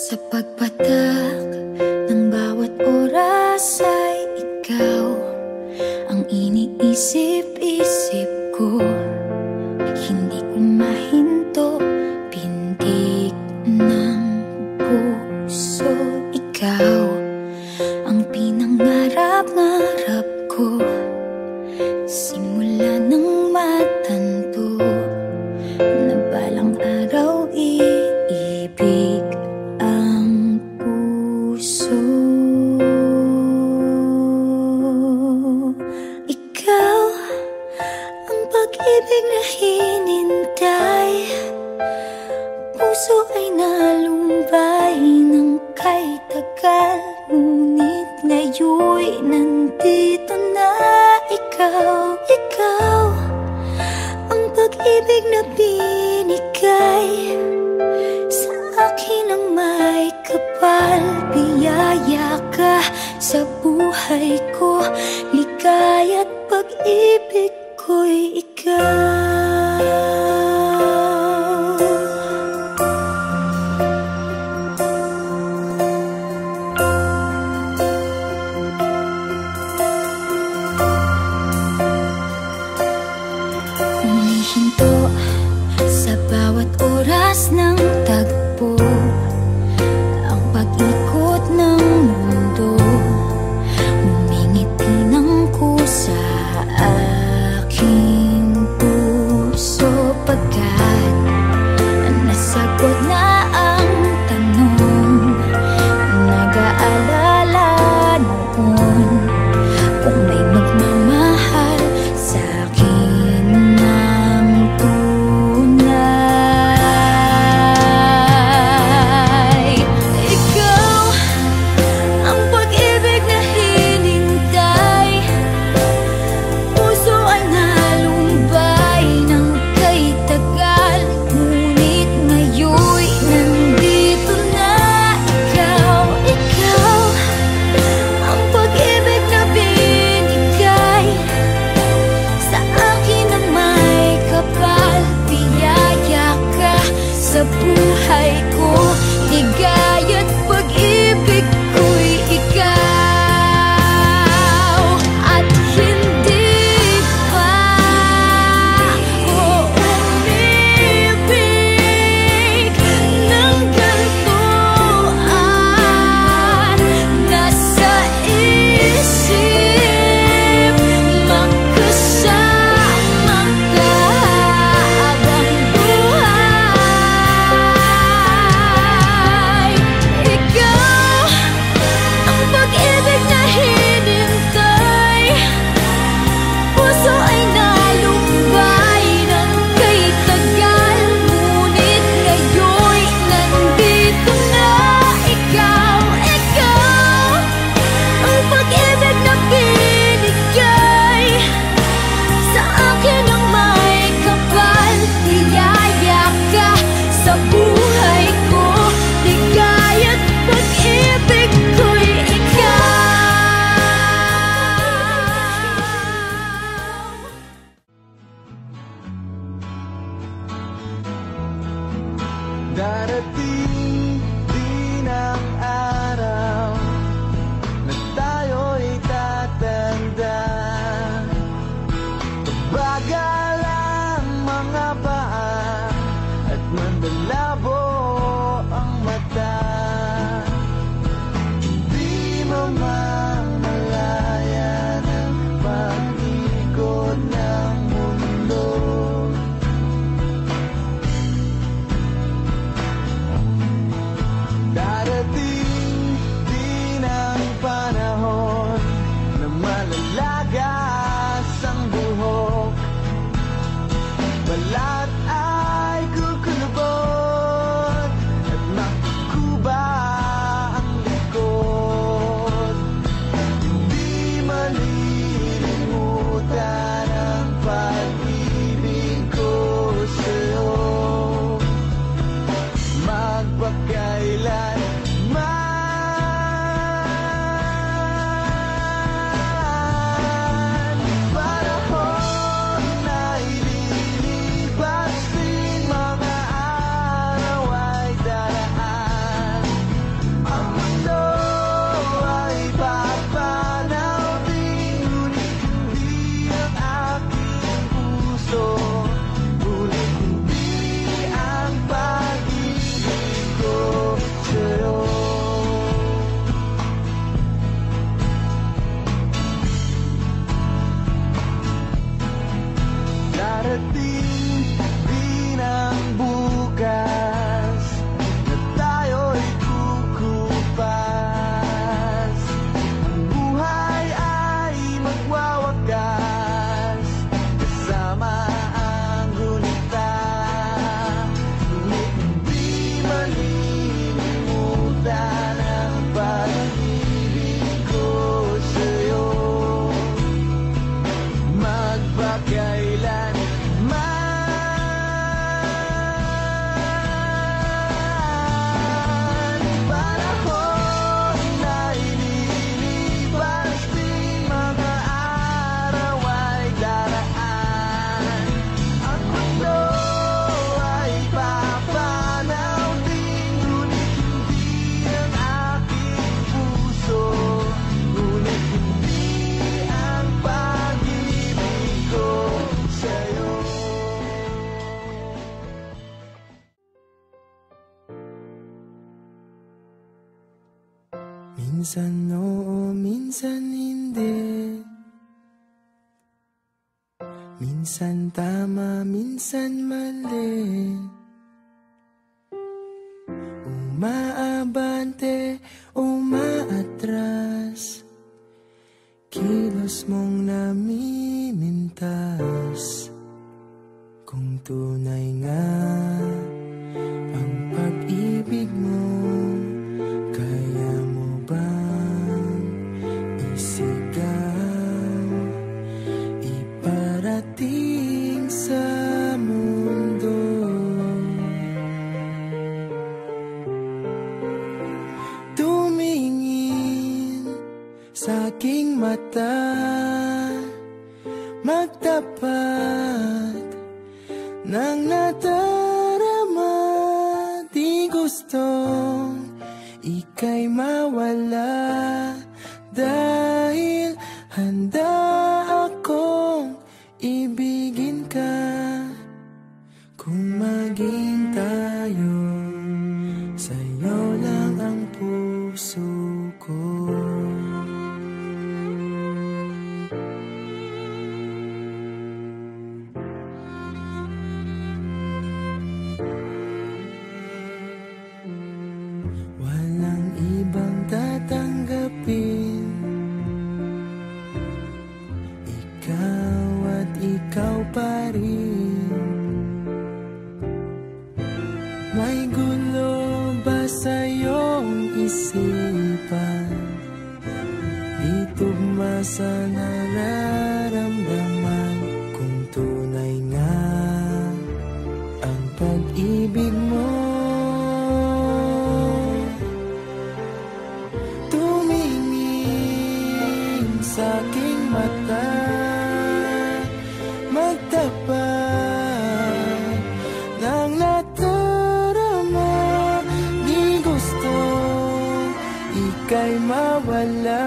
Sa pagpatak ng bawat oras ay ikaw ang iniisip-isip ko. Hindi ko mahinto, pintig ng puso. Ikaw ang pinangarap-ngarap ko, simula ng matanto na balang araw iibig ang puso. Ikaw ang pag-ibig na hinintay, puso ay nalumbay ng kay tagal, ngunit ngayon'y nandito na ikaw. Ikaw ang pag-ibig na binigay sa akin ang may kapal. Biyaya ka sa buhay ko, ligaya't pag-ibig ko'y ikaw. Humihinto sa bawat oras ng tagpo, ang pag-ikot ng mundo, humingiti ng kusa aking puso. Pagkat nasagot na ang tanong, nag-aalala noon kung may magmamahal sa akin ng tunay. Ikaw ang pag-ibig na hinintay, puso ay nalumbay ng kay tagal, ngunit ngayon'y nandito na ikaw. Ikaw ang pag-ibig na binigay sa akin ang may kapal. Biyaya ka sa buhay ko, ligaya't pag-ibig ko'y ikaw. At hindi pa ako umibig ng ganito, at nasa isip magkasama ka habang buhay. Ikaw ang pag-ibig na hinintay, puso ay nalumbay ng kay tagal, ngunit ngayon'y nandito na ikaw. Ikaw ang pag-ibig na binigay sa akin ang may kapal. Biyaya ka sa buhay ko, ligaya't pag-ibig ko'y ikaw. Darating din ang araw na tayo'y tatanda. Bagal ang mga paa at mandalabo ang mata. Hindi mamamalayan ang pag-ikot ng mundo. Minsan oo, minsan hindi. Minsan tama, minsan mali. Umaabante, umaatras. Kilos mong namimintas. Kung tunay nga ang pag-ibig mo, kaya mo bang isigaw, iparating sa mundo? Tumingin sa aking mata, magtapat nang nadarama. Di gustong ika'y mawala, dahil handa akong ibigin ka. Kung maging tayo, sa'yo lang ang puso ko. Walang ibang tatanggapin, ikaw at ikaw pa rin. May gulo ba sa iyong isipan? Itugma sa nararamdaman. Kung tunay nga ang pag-ibig mo, sa aking mata, magtapat ng nadarama. Di gusto ika'y mawala,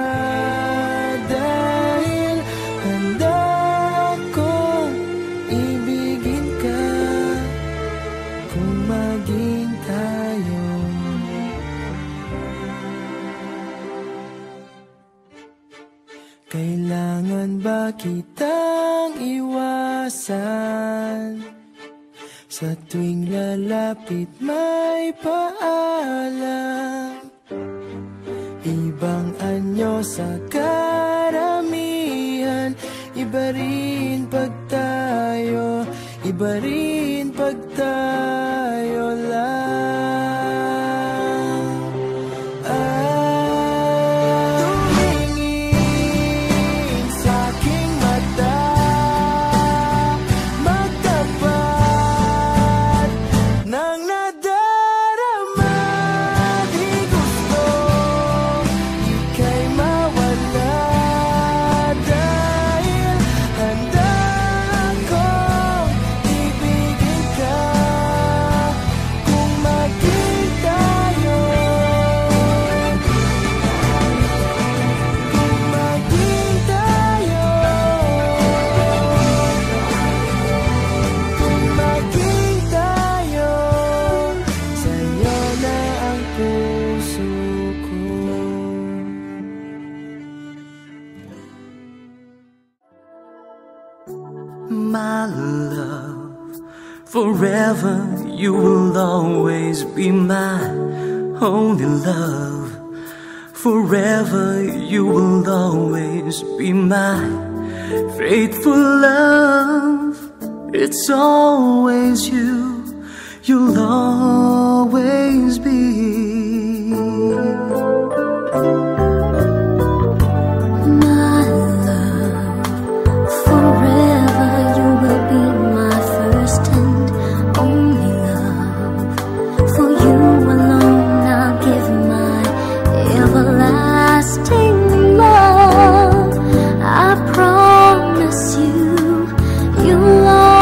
dahil handa akong ibigin ka. Kung maging tayo, kailangan ba kitang iwasan? Sa tuwing lalapit may paalam, ibang anyo sa karamihan. Iba rin pag tayo, iba rin pag tayo lang. My love, forever you will always be my only love. Forever you will always be my faithful love. It's always you, you'll always be.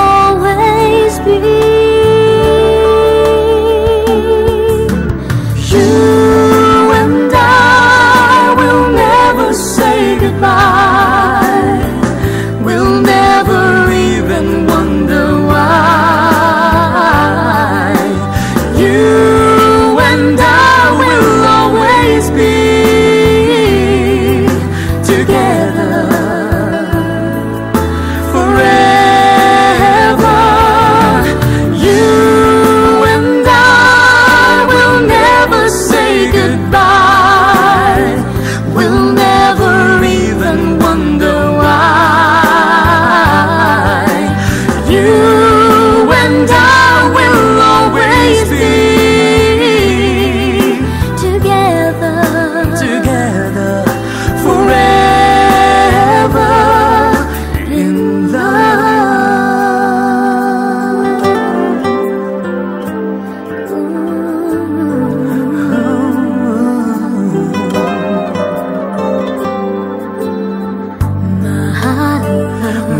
You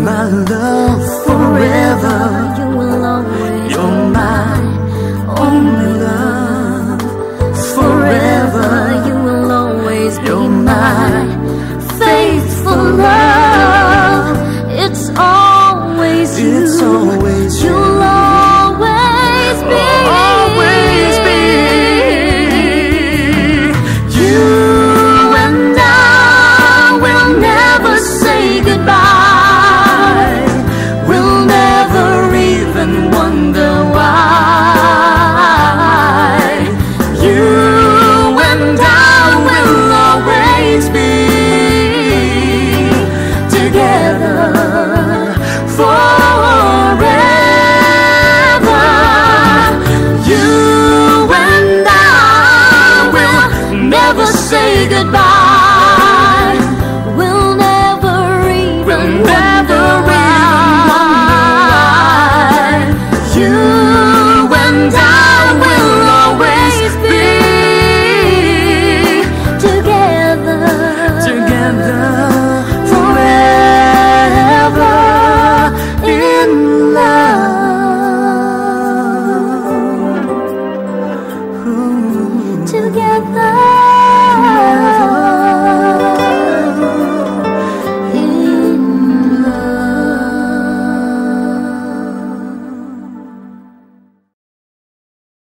my love forever. You will always You're my only love. forever. You will always be You're my faithful love. It's always you. It's always